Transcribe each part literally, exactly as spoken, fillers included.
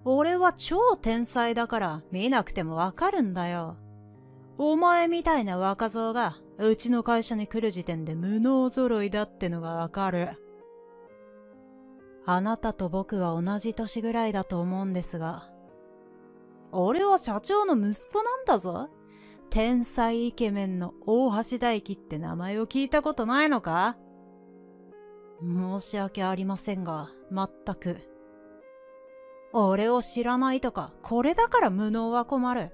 俺は超天才だから見なくてもわかるんだよ。お前みたいな若造がうちの会社に来る時点で無能揃いだってのがわかる。あなたと僕は同じ年ぐらいだと思うんですが。俺は社長の息子なんだぞ。天才イケメンの大橋大輝って名前を聞いたことないのか？申し訳ありませんが、全く。俺を知らないとか、これだから無能は困る。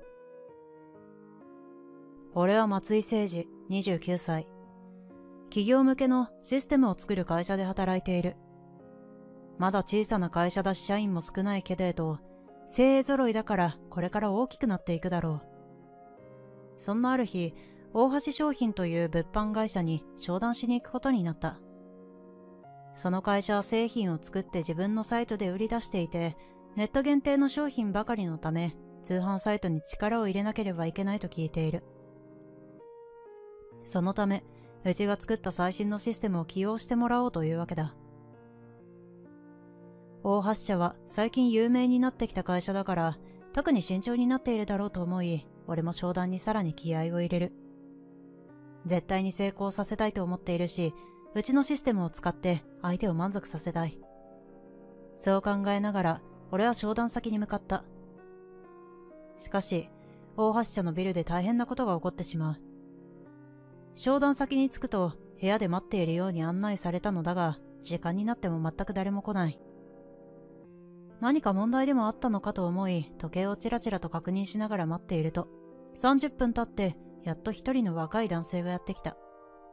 俺は松井誠二、にじゅうきゅうさい。企業向けのシステムを作る会社で働いている。まだ小さな会社だし社員も少ないけれど、精鋭揃いだからこれから大きくなっていくだろう。そんなある日、大橋商品という物販会社に商談しに行くことになった。その会社は製品を作って自分のサイトで売り出していて、ネット限定の商品ばかりのため、通販サイトに力を入れなければいけないと聞いている。そのため、うちが作った最新のシステムを起用してもらおうというわけだ。大橋社は最近有名になってきた会社だから、特に慎重になっているだろうと思い、俺も商談にさらに気合を入れる。絶対に成功させたいと思っているし、うちのシステムを使って相手を満足させたい。そう考えながら、俺は商談先に向かった。しかし、大橋社のビルで大変なことが起こってしまう。商談先に着くと、部屋で待っているように案内されたのだが、時間になっても全く誰も来ない。何か問題でもあったのかと思い、時計をチラチラと確認しながら待っていると、さんじゅっぷん経って、やっと一人の若い男性がやってきた。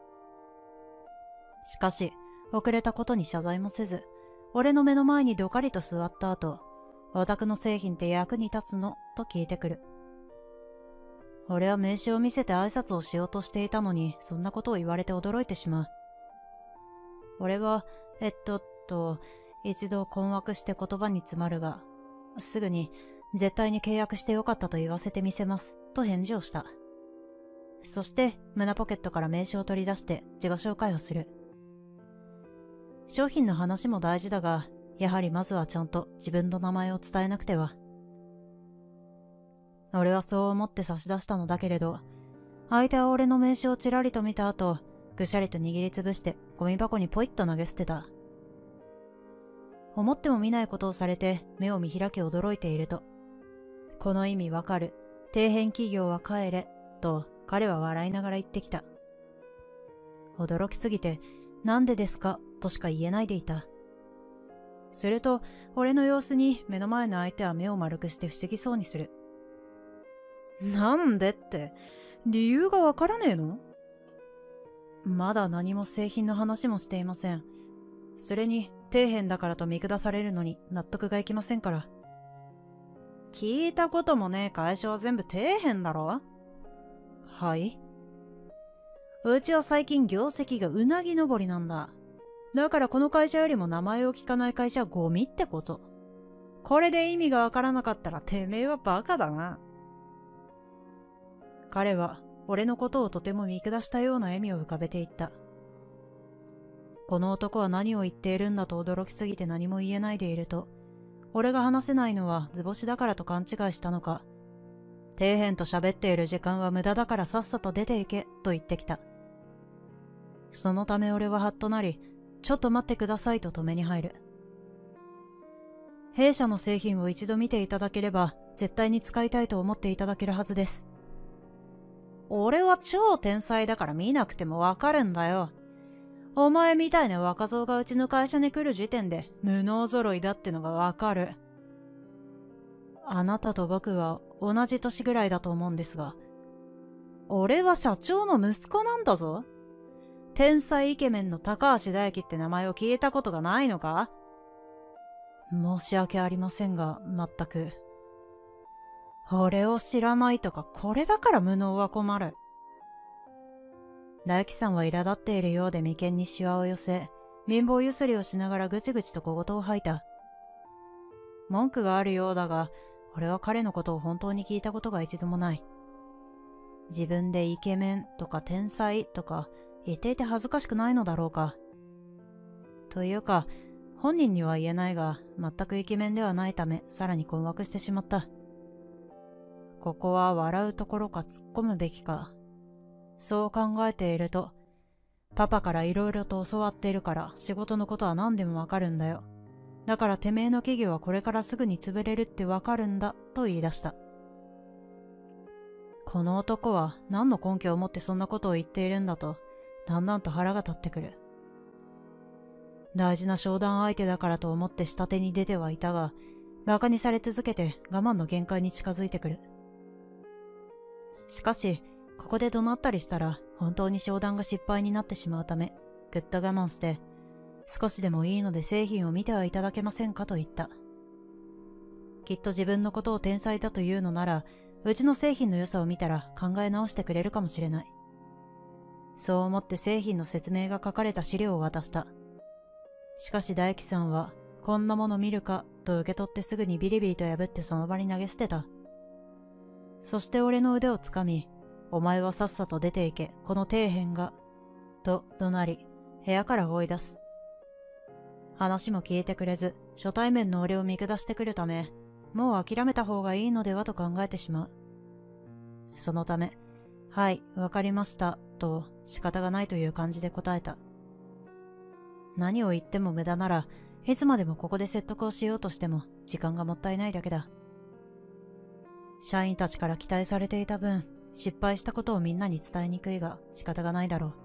しかし、遅れたことに謝罪もせず、俺の目の前にどかりと座った後、お宅の製品って役に立つのと聞いてくる。俺は名刺を見せて挨拶をしようとしていたのに、そんなことを言われて驚いてしまう。俺は、えっとっと、一度困惑して言葉に詰まるが、すぐに、絶対に契約してよかったと言わせてみせます、と返事をした。そして、胸ポケットから名刺を取り出して自己紹介をする。商品の話も大事だが、やはりまずはちゃんと自分の名前を伝えなくては。俺はそう思って差し出したのだけれど、相手は俺の名刺をちらりと見た後、ぐしゃりと握りつぶしてゴミ箱にポイッと投げ捨てた。思っても見ないことをされて目を見開き驚いていると、この意味わかる、底辺企業は帰れ、と彼は笑いながら言ってきた。驚きすぎて、なんでですかとしか言えないでいた。すると、俺の様子に目の前の相手は目を丸くして不思議そうにする。なんでって、理由がわからねえの？まだ何も製品の話もしていません。それに、底辺だからと見下されるのに納得がいきませんから。聞いたこともねえ会社は全部底辺だろ？はい。うちは最近業績がうなぎ登りなんだ。だからこの会社よりも名前を聞かない会社はゴミってこと。これで意味がわからなかったらてめえはバカだな。彼は俺のことをとても見下したような笑みを浮かべていった。この男は何を言っているんだと驚きすぎて何も言えないでいると、俺が話せないのは図星だからと勘違いしたのか、底辺と喋っている時間は無駄だからさっさと出て行けと言ってきた。そのため俺はハッとなり、ちょっと待ってくださいと止めに入る。弊社の製品を一度見ていただければ絶対に使いたいと思っていただけるはずです。俺は超天才だから見なくてもわかるんだよ。お前みたいな若造がうちの会社に来る時点で無能揃いだってのがわかる。あなたと僕は同じ年ぐらいだと思うんですが、俺は社長の息子なんだぞ。天才イケメンの高橋大輝って名前を聞いたことがないのか？申し訳ありませんが、全く。俺を知らないとか、これだから無能は困る。大輝さんは苛立っているようで眉間にシワを寄せ、貧乏ゆすりをしながらぐちぐちと小言を吐いた。文句があるようだが、俺は彼のことを本当に聞いたことが一度もない。自分でイケメンとか天才とか言っていて恥ずかしくないのだろうか。というか、 本人には言えないが、全くイケメンではないため、さらに困惑してしまった。ここは笑うところか突っ込むべきか。そう考えていると、パパからいろいろと教わっているから仕事のことは何でもわかるんだよ。だからてめえの企業はこれからすぐに潰れるってわかるんだと言い出した。この男は何の根拠を持ってそんなことを言っているんだと、だんだんと腹が立ってくる。大事な商談相手だからと思って下手に出てはいたが、馬鹿にされ続けて我慢の限界に近づいてくる。しかし、ここで怒鳴ったりしたら本当に商談が失敗になってしまうため、ぐっと我慢して、少しでもいいので製品を見てはいただけませんかと言った。きっと自分のことを天才だというのなら、うちの製品の良さを見たら考え直してくれるかもしれない。そう思って製品の説明が書かれた資料を渡した。しかし大樹さんは、こんなもの見るかと受け取ってすぐにビリビリと破ってその場に投げ捨てた。そして俺の腕をつかみ、お前はさっさと出て行け、この底辺が、と怒鳴り、部屋から追い出す。話も聞いてくれず、初対面の俺を見下してくるため、もう諦めた方がいいのではと考えてしまう。そのため、はい、わかりました、と仕方がないという感じで答えた。何を言っても無駄なら、いつまでもここで説得をしようとしても時間がもったいないだけだ。社員たちから期待されていた分、失敗したことをみんなに伝えにくいが仕方がないだろう。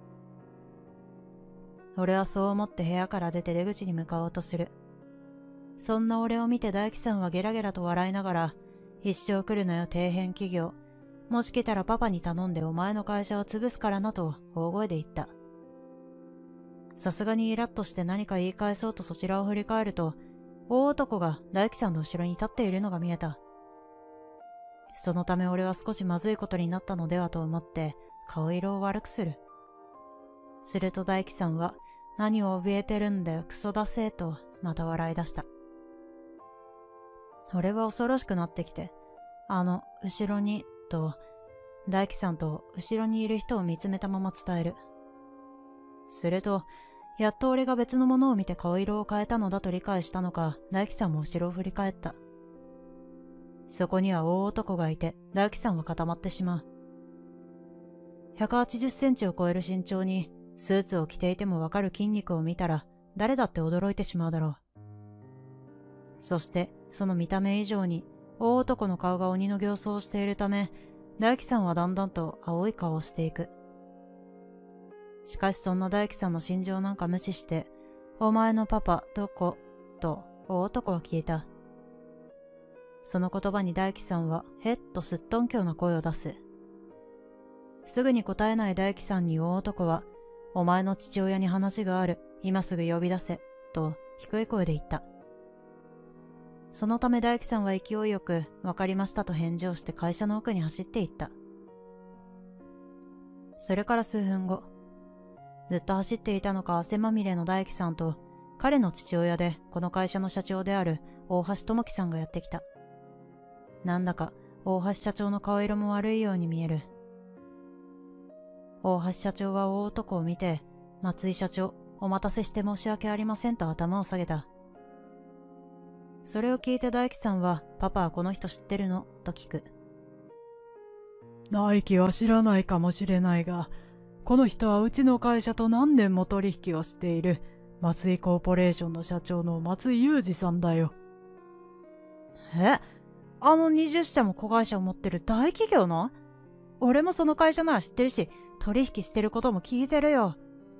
俺はそう思って部屋から出て出口に向かおうとする。そんな俺を見て大樹さんはゲラゲラと笑いながら、一生来るなよ底辺企業。もし来たらパパに頼んでお前の会社を潰すからなと大声で言った。さすがにイラッとして何か言い返そうとそちらを振り返ると、大男が大樹さんの後ろに立っているのが見えた。そのため俺は少しまずいことになったのではと思って顔色を悪くする。すると大樹さんは、何を怯えてるんだよクソだせーとまた笑い出した。俺は恐ろしくなってきて、あの、後ろに、と、大樹さんと後ろにいる人を見つめたまま伝える。すると、やっと俺が別のものを見て顔色を変えたのだと理解したのか、大樹さんも後ろを振り返った。そこには大男がいて、大樹さんは固まってしまう。ひゃくはちじゅっセンチを超える身長に、スーツを着ていてもわかる筋肉を見たら、誰だって驚いてしまうだろう。そして、その見た目以上に、大男の顔が鬼の形相をしているため、大樹さんはだんだんと青い顔をしていく。しかしそんな大樹さんの心情なんか無視して、お前のパパどこ、と大男は聞いた。その言葉に大樹さんはへっとすっとんきょうな声を出す。すぐに答えない大樹さんに大男は、お前の父親に話がある、今すぐ呼び出せ、と低い声で言った。そのため大樹さんは勢いよく、わかりましたと返事をして会社の奥に走っていった。それから数分後、ずっと走っていたのか汗まみれの大樹さんと、彼の父親でこの会社の社長である大橋智樹さんがやってきた。なんだか大橋社長の顔色も悪いように見える。大橋社長は大男を見て、松井社長、お待たせして申し訳ありませんと頭を下げた。それを聞いて大樹さんは、パパはこの人知ってるのと聞く。 大樹は知らないかもしれないが、この人はうちの会社と何年も取引をしている松井コーポレーションの社長の松井裕二さんだよ。 え？あのにじゅっしゃも子会社を持ってる大企業の？俺もその会社なら知ってるし、取引してることも聞いてるよ。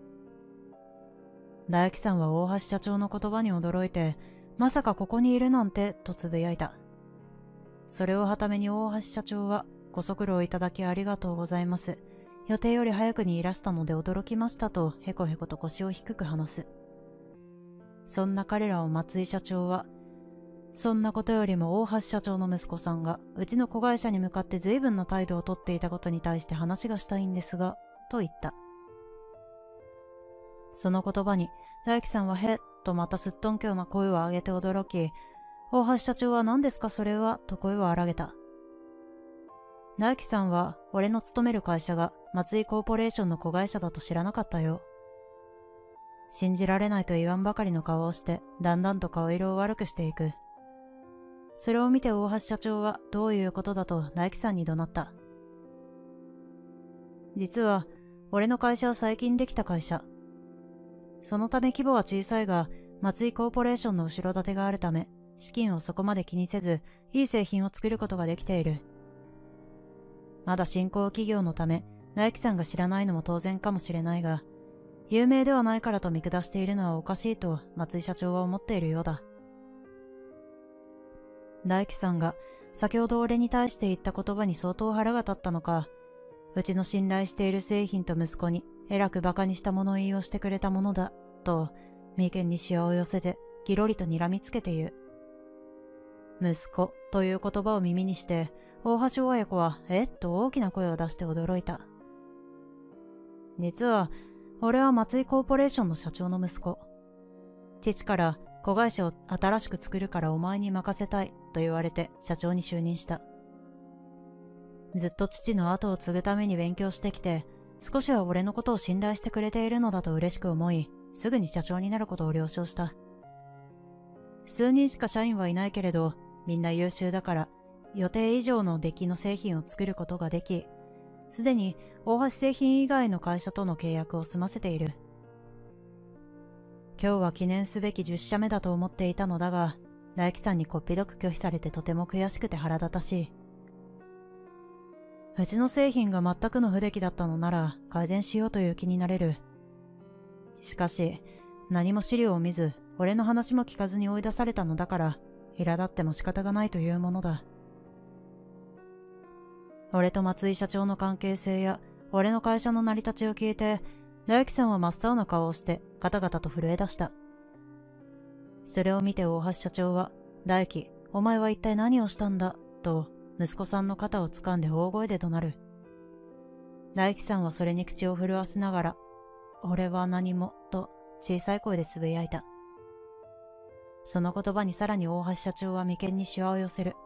大樹さんは大橋社長の言葉に驚いて、まさかここにいるなんてとつぶやいた。それをはために大橋社長は、ご足労いただきありがとうございます。予定より早くにいらしたので驚きましたとへこへこと腰を低く話す。そんな彼らを松井社長は、そんなことよりも大橋社長の息子さんがうちの子会社に向かって随分な態度をとっていたことに対して話がしたいんですが、と言った。その言葉に大樹さんはへっとまたすっとんきょうな声を上げて驚き、大橋社長は何ですかそれはと声を荒げた。大樹さんは俺の勤める会社が松井コーポレーションの子会社だと知らなかったよ。 信じられないと言わんばかりの顔をして、だんだんと顔色を悪くしていく。それを見て大橋社長はどういうことだと大樹さんに怒鳴った。実は、俺の会社は最近できた会社。そのため規模は小さいが、松井コーポレーションの後ろ盾があるため、資金をそこまで気にせず、いい製品を作ることができている。まだ新興企業のため、大樹さんが知らないのも当然かもしれないが、有名ではないからと見下しているのはおかしいと松井社長は思っているようだ。大樹さんが先ほど俺に対して言った言葉に相当腹が立ったのか、うちの信頼している製品と息子にえらく馬鹿にした物言いをしてくれたものだ、と眉間にシワを寄せてギロリと睨みつけて言う。息子という言葉を耳にして、大橋親子はえっと大きな声を出して驚いた。実は、俺は松井コーポレーションの社長の息子。父から子会社を新しく作るからお前に任せたいと言われて社長に就任した。ずっと父の後を継ぐために勉強してきて、少しは俺のことを信頼してくれているのだと嬉しく思い、すぐに社長になることを了承した。数人しか社員はいないけれど、みんな優秀だから、予定以上の出来の製品を作ることができ、すでに大橋製品以外の会社との契約を済ませている。今日は記念すべきじゅっ社目だと思っていたのだが、大樹さんにこっぴどく拒否されてとても悔しくて腹立たしい。うちの製品が全くの不出来だったのなら改善しようという気になれる。しかし、何も資料を見ず、俺の話も聞かずに追い出されたのだから、苛立っても仕方がないというものだ。俺と松井社長の関係性や、俺の会社の成り立ちを聞いて、大樹さんは真っ青な顔をしてガタガタと震え出した。それを見て大橋社長は、大樹、お前は一体何をしたんだ、と息子さんの肩を掴んで大声で怒鳴る。大樹さんはそれに口を震わせながら、俺は何も、と小さい声でつぶやいた。その言葉にさらに大橋社長は眉間にシワを寄せる。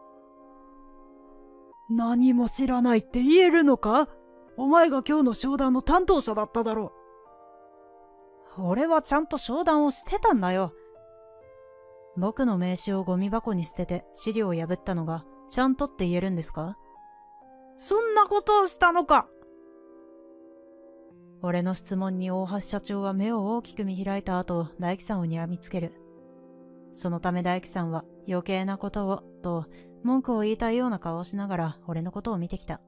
何も知らないって言えるのか？お前が今日の商談の担当者だっただろう。俺はちゃんと商談をしてたんだよ。僕の名刺をゴミ箱に捨てて資料を破ったのがちゃんとって言えるんですか？ そんなことをしたのか？ 俺の質問に大橋社長は目を大きく見開いた後、大樹さんを睨みつける。そのため大樹さんは余計なことを、と文句を言いたいような顔をしながら俺のことを見てきた。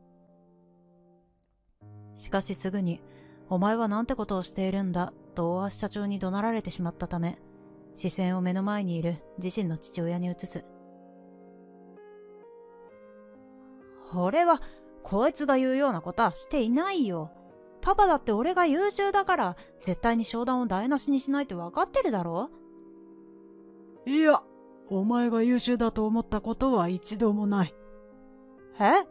しかしすぐに、お前はなんてことをしているんだ、と大橋社長に怒鳴られてしまったため、視線を目の前にいる自身の父親に移す。俺は、こいつが言うようなことはしていないよ。パパだって俺が優秀だから、絶対に商談を台無しにしないって分かってるだろ？ いや、お前が優秀だと思ったことは一度もない。 え？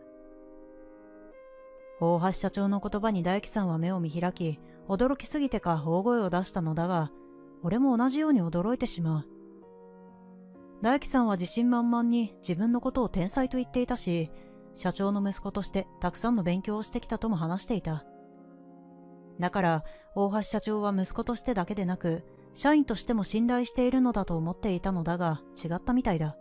大橋社長の言葉に大樹さんは目を見開き、驚きすぎてか大声を出したのだが、俺も同じように驚いてしまう。大樹さんは自信満々に自分のことを天才と言っていたし、社長の息子としてたくさんの勉強をしてきたとも話していた。だから、大橋社長は息子としてだけでなく、社員としても信頼しているのだと思っていたのだが、違ったみたいだ。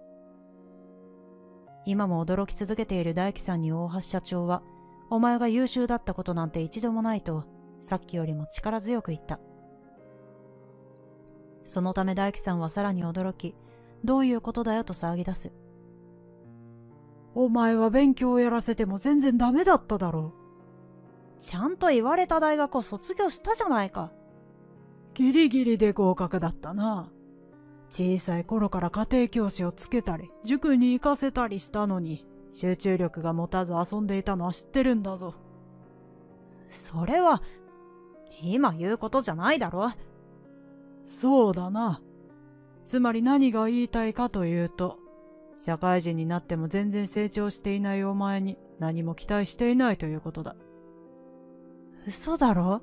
今も驚き続けている大樹さんに大橋社長は、お前が優秀だったことなんて一度もないと、さっきよりも力強く言った。そのため大樹さんはさらに驚き、どういうことだよと騒ぎ出す。 お前は勉強をやらせても全然ダメだっただろう。 ちゃんと言われた大学を卒業したじゃないか。 ギリギリで合格だったな。小さい頃から家庭教師をつけたり、塾に行かせたりしたのに、集中力が持たず遊んでいたのは知ってるんだぞ。 それは、今言うことじゃないだろ。 そうだな。つまり何が言いたいかというと、社会人になっても全然成長していないお前に何も期待していないということだ。 嘘だろ？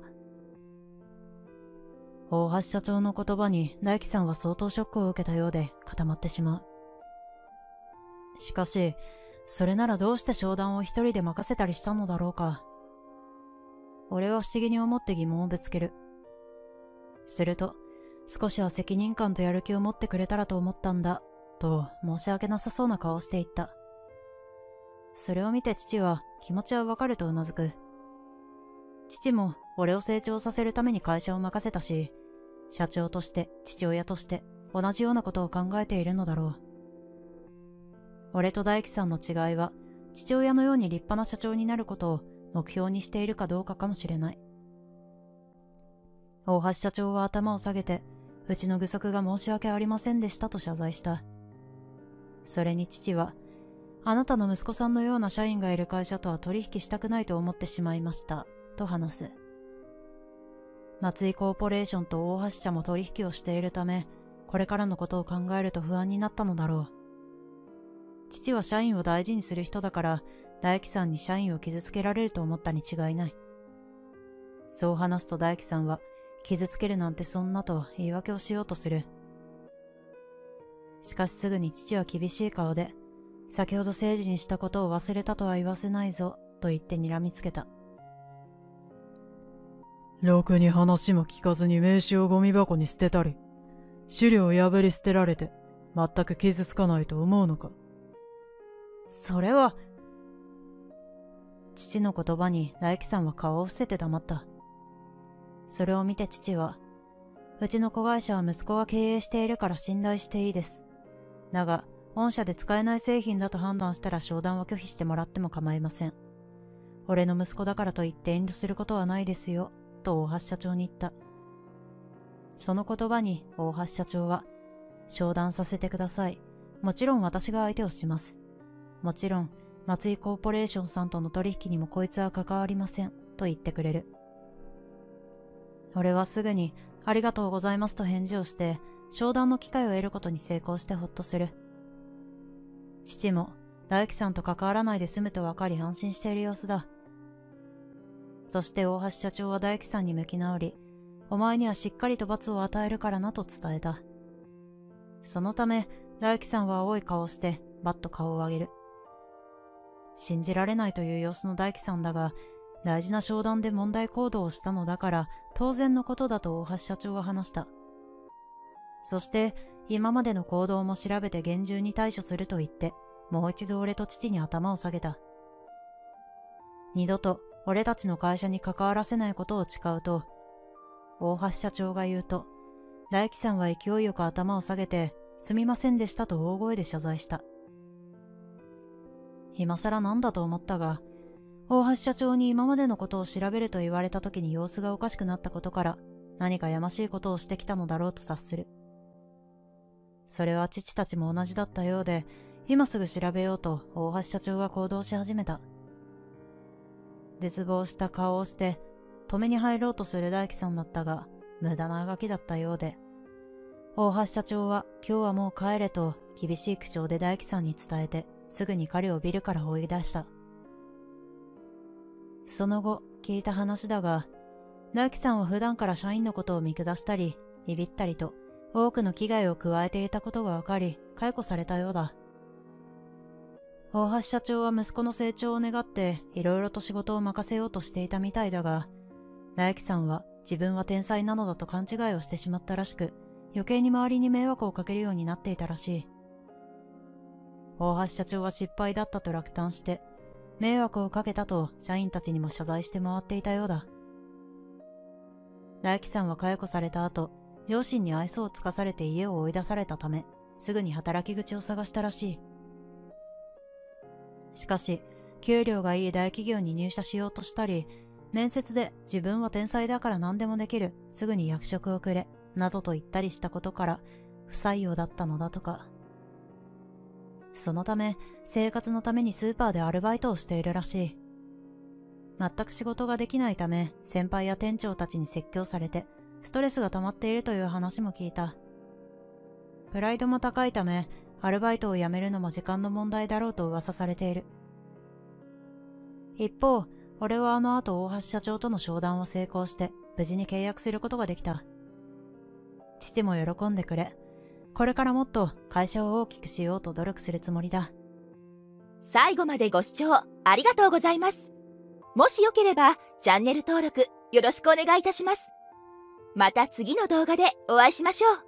大橋社長の言葉に大樹さんは相当ショックを受けたようで固まってしまう。しかし、それならどうして商談を一人で任せたりしたのだろうか。俺は不思議に思って疑問をぶつける。すると、 少しは責任感とやる気を持ってくれたらと思ったんだ、と申し訳なさそうな顔をしていった。それを見て父は気持ちはわかるとうなずく。父も俺を成長させるために会社を任せたし、社長として父親として同じようなことを考えているのだろう。俺と大樹さんの違いは、父親のように立派な社長になることを目標にしているかどうかかもしれない。大橋社長は頭を下げて、うちの愚足が申し訳ありませんでしたと謝罪した。それに父は、あなたの息子さんのような社員がいる会社とは取引したくないと思ってしまいました、と話す。松井コーポレーションと大橋社も取引をしているため、これからのことを考えると不安になったのだろう。父は社員を大事にする人だから、大樹さんに社員を傷つけられると思ったに違いない。そう話すと大樹さんは、傷つけるなんてそんなと言い訳をしようとする。しかしすぐに父は厳しい顔で、先ほど政治にしたことを忘れたとは言わせないぞ、と言って睨みつけた。 ろくに話も聞かずに名刺をゴミ箱に捨てたり、資料を破り捨てられて、全く傷つかないと思うのか。 それは。父の言葉に大樹さんは顔を伏せて黙った。それを見て父は、うちの子会社は息子が経営しているから信頼していいです。だが、御社で使えない製品だと判断したら商談は拒否してもらっても構いません。俺の息子だからといって遠慮することはないですよ、と大橋社長に言った。その言葉に大橋社長は、商談させてください。もちろん私が相手をします。もちろん、松井コーポレーションさんとの取引にもこいつは関わりません、と言ってくれる。俺はすぐに、ありがとうございますと返事をして、商談の機会を得ることに成功してほっとする。父も、大樹さんと関わらないで済むと分かり安心している様子だ。そして大橋社長は大樹さんに向き直り、お前にはしっかりと罰を与えるからなと伝えた。そのため、大樹さんは青い顔をして、バッと顔を上げる。信じられないという様子の大樹さんだが、大事な商談で問題行動をしたのだから、当然のことだと大橋社長は話した。そして、今までの行動も調べて厳重に対処すると言って、もう一度俺と父に頭を下げた。二度と俺たちの会社に関わらせないことを誓うと、大橋社長が言うと、大樹さんは勢いよく頭を下げて、すみませんでしたと大声で謝罪した。今更なんだと思ったが、大橋社長に今までのことを調べると言われた時に様子がおかしくなったことから、何かやましいことをしてきたのだろうと察する。それは父たちも同じだったようで、今すぐ調べようと大橋社長が行動し始めた。絶望した顔をして、止めに入ろうとする大樹さんだったが、無駄なあがきだったようで、大橋社長は今日はもう帰れと厳しい口調で大樹さんに伝えて、すぐに彼をビルから追い出した。その後、聞いた話だが、大樹さんは普段から社員のことを見下したり、ビビったりと、多くの危害を加えていたことが分かり、解雇されたようだ。大橋社長は息子の成長を願って、いろいろと仕事を任せようとしていたみたいだが、大樹さんは自分は天才なのだと勘違いをしてしまったらしく、余計に周りに迷惑をかけるようになっていたらしい。大橋社長は失敗だったと落胆して、迷惑をかけたと社員たちにも謝罪して回っていたようだ。大樹さんは解雇された後、両親に愛想をつかされて家を追い出されたため、すぐに働き口を探したらしい。しかし、給料がいい大企業に入社しようとしたり、面接で自分は天才だから何でもできる、すぐに役職をくれ、などと言ったりしたことから、不採用だったのだとか。そのため、生活のためにスーパーでアルバイトをしているらしい。全く仕事ができないため、先輩や店長たちに説教されて、ストレスが溜まっているという話も聞いた。プライドも高いため、アルバイトを辞めるのも時間の問題だろうと噂されている。一方、俺はあの後大橋社長との商談を成功して、無事に契約することができた。父も喜んでくれ、これからもっと会社を大きくしようと努力するつもりだ。 最後までご視聴ありがとうございます。もしよければチャンネル登録よろしくお願いいたします。 また次の動画でお会いしましょう。